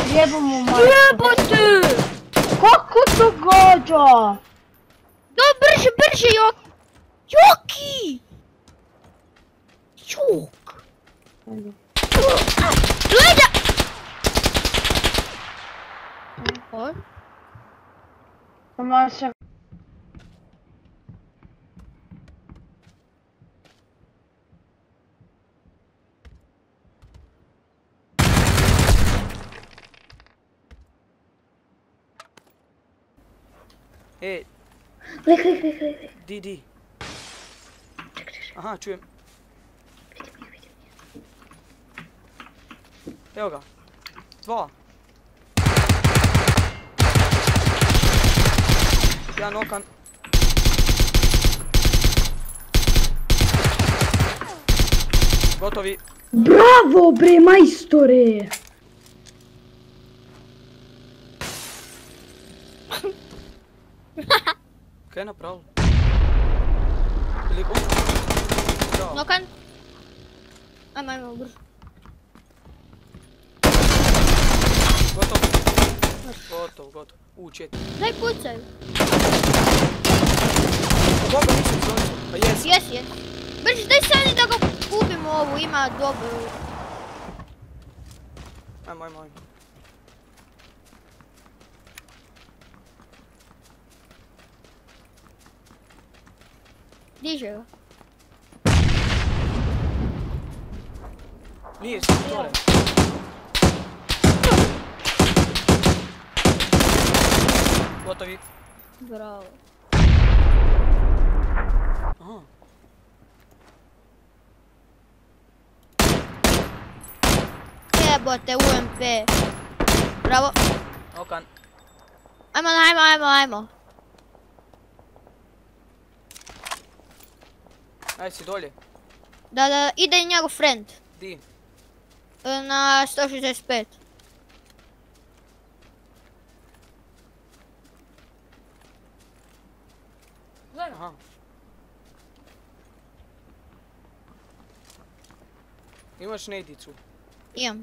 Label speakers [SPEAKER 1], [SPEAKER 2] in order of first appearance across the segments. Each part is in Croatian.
[SPEAKER 1] Jebom mu majku.
[SPEAKER 2] Jebote!
[SPEAKER 1] Kako to gađa?
[SPEAKER 2] Da, brže, brže, Joki! Jok! Gleda! Oj.
[SPEAKER 1] Maša.
[SPEAKER 3] Ej,
[SPEAKER 2] Lek.
[SPEAKER 3] di. Aha, čujem. Evo ga. 2. Ja nokan. Gotovi.
[SPEAKER 4] Bravo bre majstore!
[SPEAKER 3] Kaj je napravil? Ili on? Da.
[SPEAKER 2] Nokan. Ajmo, brzo.
[SPEAKER 3] Gotov. U4.
[SPEAKER 2] Daj pucaj.
[SPEAKER 3] Boga nisam zvočio. Pa jes.
[SPEAKER 2] Jes. Brže, daj sani da ga ubimo ovu, ima dobro.
[SPEAKER 3] Ajmo.
[SPEAKER 2] Diže ga.
[SPEAKER 3] Nije se gore. Gotovi.
[SPEAKER 2] Bravo.
[SPEAKER 3] Aha.
[SPEAKER 2] Jebote, UMP. Bravo.
[SPEAKER 3] Nokan.
[SPEAKER 2] Ajmo.
[SPEAKER 3] Aj si dolje.
[SPEAKER 2] Da, ide njegov friend.
[SPEAKER 3] Di.
[SPEAKER 2] Na 165.
[SPEAKER 3] Aha. Imaš nejdicu.
[SPEAKER 2] Imam.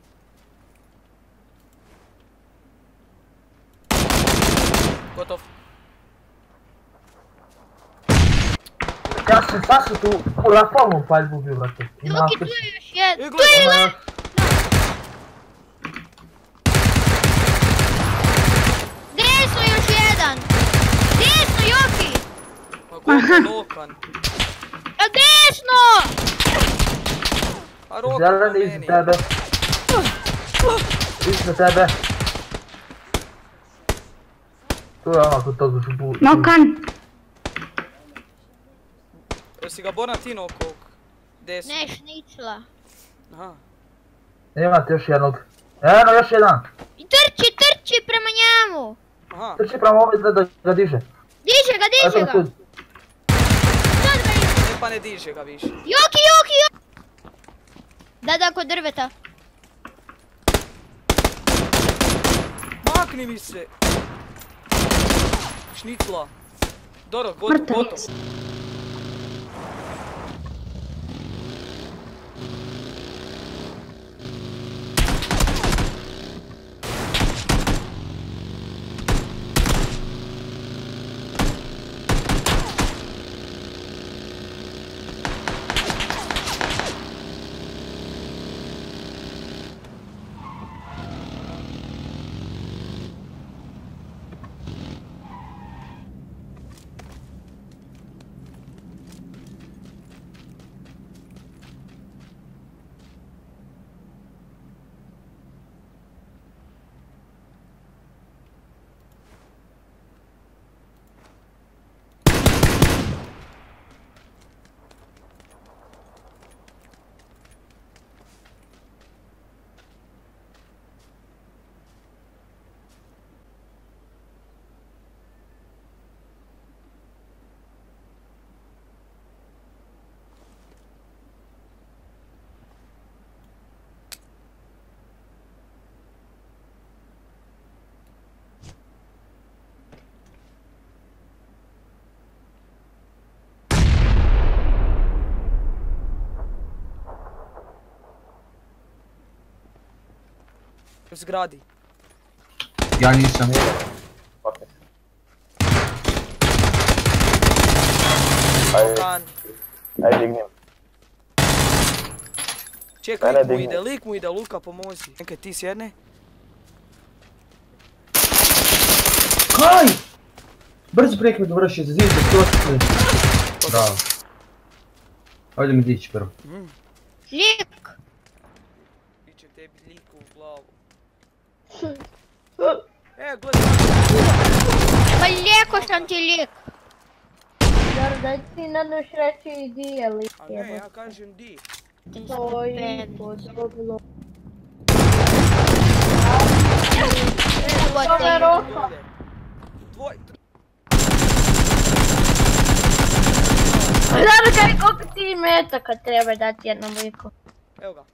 [SPEAKER 3] Gotov.
[SPEAKER 5] Ja sam sasvim tu na polnu paljbu bio, brate.
[SPEAKER 2] Joki, tu je još jedan. Tu
[SPEAKER 3] gledaj.
[SPEAKER 2] je le... Desno još jedan. Desno, Joki.
[SPEAKER 3] Ma gotovo nokan.
[SPEAKER 2] A desno!
[SPEAKER 3] A roka po
[SPEAKER 5] Zeleni iza
[SPEAKER 3] meni.
[SPEAKER 5] tebe. Iza tebe. Tu je ono kod toga žubu.
[SPEAKER 4] Nokan!
[SPEAKER 3] Jesi ga Boran ti nokog? Desno.
[SPEAKER 2] Ne, šnicla.
[SPEAKER 3] Aha.
[SPEAKER 5] Imate još jednog. Eno, još jedan.
[SPEAKER 2] I trči prema njemu.
[SPEAKER 3] Aha.
[SPEAKER 5] Trči prema ovaj da ga diže.
[SPEAKER 2] Diže ga.
[SPEAKER 5] Eto ga tu.
[SPEAKER 2] Sad ga ide.
[SPEAKER 3] Ne pa ne diže ga više.
[SPEAKER 2] Joki. Da, kod drveta.
[SPEAKER 3] Makni mi se. Šnicla. Dobro,
[SPEAKER 4] Mrtav.
[SPEAKER 3] gotov. U zgradi.
[SPEAKER 6] Ja nisam.
[SPEAKER 7] Okej.
[SPEAKER 3] Kan.
[SPEAKER 7] Ajde, dignim.
[SPEAKER 3] Čekaj,
[SPEAKER 7] Mene digni.
[SPEAKER 3] lik mu ide, Luka pomozi. Nekaj ti sjedne.
[SPEAKER 5] Kaj? Brzo prekme dovrši, za zid se stosti.
[SPEAKER 6] Bravo. Ajde mi dići prvo.
[SPEAKER 2] Lik!
[SPEAKER 3] Biće tebi liku u glavu. Gledaj.
[SPEAKER 2] Pa lijeko sam ti lik.
[SPEAKER 1] Zar da ti nadaš reći di je lik?
[SPEAKER 3] A ne, ja kažem di.
[SPEAKER 1] To je podobno.
[SPEAKER 2] Evo
[SPEAKER 1] To
[SPEAKER 2] te.
[SPEAKER 1] je roka.
[SPEAKER 3] Tvoj...
[SPEAKER 1] Zar kaj koliko ti metaka treba dati jednom liku?
[SPEAKER 3] Evo ga.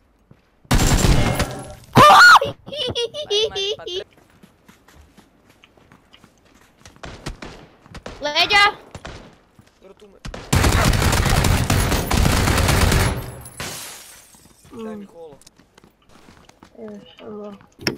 [SPEAKER 2] Leđa!
[SPEAKER 3] Dobro tu me. Daj mi holo.
[SPEAKER 1] Još ovo.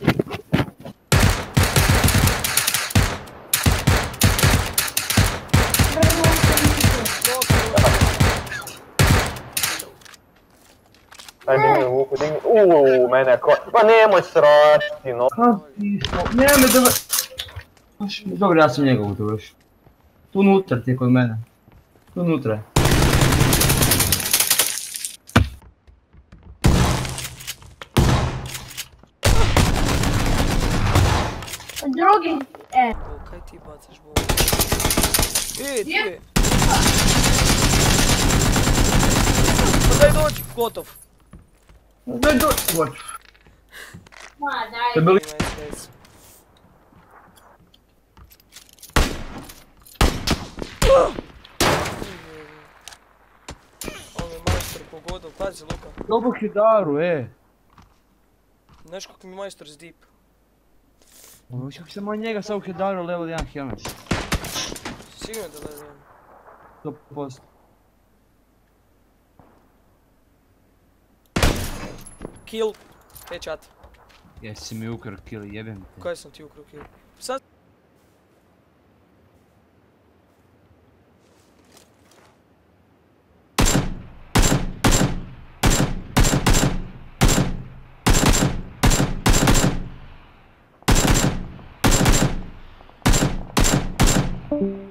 [SPEAKER 7] Ajde, digni Luku, digni. Mene ko... Ma nemoj sračiti, no.
[SPEAKER 6] Nema me dobro. Dobro, ja sam njega udovršio. Tu unutra ti je kod mene. Tu unutra je.
[SPEAKER 1] Drugi,
[SPEAKER 3] Kaj ti bacaš bombu? Tu je. Pa daj dođi, gotov.
[SPEAKER 6] Daj doći, goću. To je bilo...
[SPEAKER 3] Ima SPS. On je majstor pogodio, pazi Luka.
[SPEAKER 6] Dobro hidaru,
[SPEAKER 3] Znaš kako mi majstor zdip?
[SPEAKER 6] Ovo kako sam njega sa u hidaru level 1 helmet.
[SPEAKER 3] Sigurno da ne znam.
[SPEAKER 6] 100%.
[SPEAKER 3] Kill. Headshot.
[SPEAKER 6] Jesi mi ukro kill, jebem te.
[SPEAKER 3] Kaj sam ti ukro kill? Sad...
[SPEAKER 1] e.